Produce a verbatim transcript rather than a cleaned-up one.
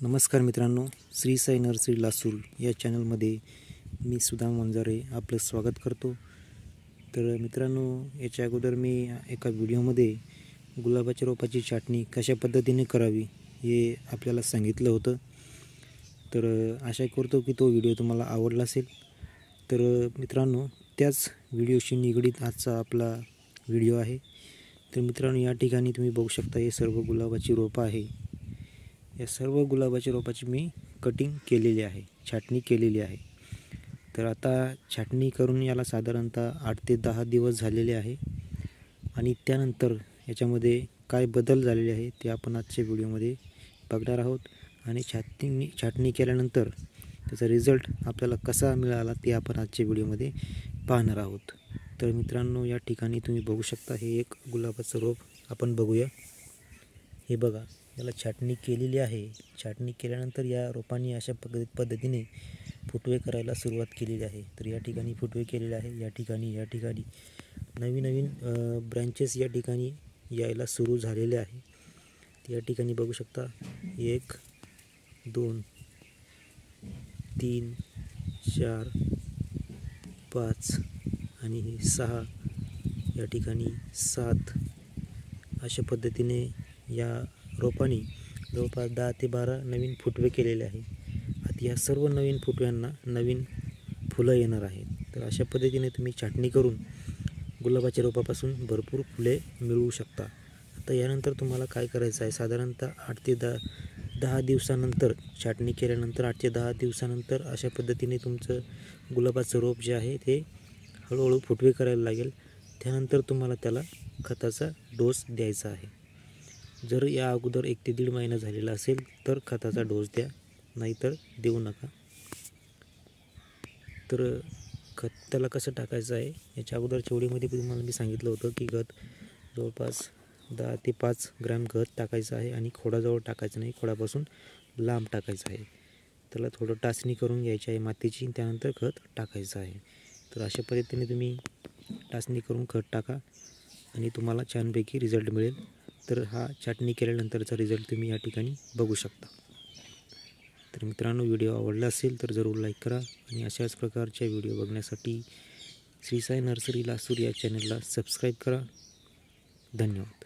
नमस्कार मित्रांनो, श्री साई नर्सरी लासूर या चॅनलमध्ये मी सुदाम वंजारे आपलं स्वागत करतो। तर मित्रांनो, याच्या अगोदर मी एका व्हिडिओमध्ये गुलाबाच्या रोपाची छाटणी कशा पद्धतीने करावी हे आपल्याला सांगितलं होतं। तर आशा करतो की तो व्हिडिओ तुम्हाला आवडला असेल। तर मित्रांनो, त्याच व्हिडिओशी निगडीत आजचा आपला व्हिडिओ आहे। तर मित्रांनो, या ठिकाणी तुम्ही बघू शकता हे सर्व गुलाबाची रोपं आहे। या सर्व गुलाबाच्या रोपाची मी कटिंग केलेली आहे, छाटणी केलेली आहे। तर आता छाटणी करून याला साधारणतः आठ ते दहा दिवस झालेले आहे आणि त्यानंतर याच्यामध्ये काय बदल झालेले आहे ते आपण आजच्या व्हिडिओमध्ये बघणार आहोत। आणि छाटणी छाटणी केल्यानंतर त्याचा रिझल्ट आपल्याला कसा मिळाला ते आपण आजच्या व्हिडिओमध्ये पाहणार आहोत। तर मित्रांनो, या ठिकाणी तुम्ही बघू शकता हे एक गुलाबाचं रोप आपण बघूया। हे बघा, याला छाटणी केलेली आहे। छाटणी केल्यानंतर या रोपांनी अशा पद्धती पद्धतीने फुटवे करायला सुरुवात केलेली आहे। तर या ठिकाणी फुटवे केलेले आहे, या ठिकाणी या ठिकाणी नवीन नवीन ब्रँचेस या ठिकाणी यायला सुरू झालेले आहे। या ठिकाणी बघू शकता एक दोन तीन चार पाच आणि हे सहा, या ठिकाणी सात अशा पद्धतीने या रोपांनी जवळपास दहा ते बारा नवीन फुटवे केलेले आहे। आता या सर्व नवीन फुटव्यांना नवीन फुलं येणार आहेत। तर अशा पद्धतीने तुम्ही छाटणी करून गुलाबाच्या रोपापासून भरपूर फुले मिळवू शकता। आता यानंतर तुम्हाला काय करायचं आहे, साधारणतः आठ ते दहा दहा दिवसानंतर छाटणी केल्यानंतर आठ ते दहा दिवसानंतर अशा पद्धतीने तुमचं गुलाबाचं रोप जे आहे ते हळूहळू फुटवे करायला लागेल। त्यानंतर तुम्हाला त्याला खताचा डोस द्यायचा आहे। जर या अगोदर एक ते दीड महिना झालेला असेल तर खताचा डोस द्या, नाहीतर देऊ नका। तर खत त्याला कसं टाकायचं आहे, याच्या अगोदरच्या व्हिडिओमध्ये तुम्हाला मी सांगितलं होतं की खत जवळपास दहा ते पाच ग्रॅम खत टाकायचं आहे आणि खोडाजवळ टाकायचं नाही, खोडापासून लांब टाकायचं आहे। त्याला थोडं टाचणी करून घ्यायची आहे मातीची, त्यानंतर खत टाकायचं आहे। तर अशा पद्धतीने तुम्ही टाचणी करून खत टाका आणि तुम्हाला छानपैकी रिझल्ट मिळेल। तर हा छाटणी केल्यानंतरचा रिझल्ट तुम्ही या ठिकाणी बघू शकता। तर मित्रांनो, व्हिडिओ आवडला असेल तर जरूर लाईक करा आणि अशाच प्रकारच्या व्हिडिओ बघण्यासाठी श्री साई नर्सरी लासूर या चॅनलला सबस्क्राईब करा। धन्यवाद।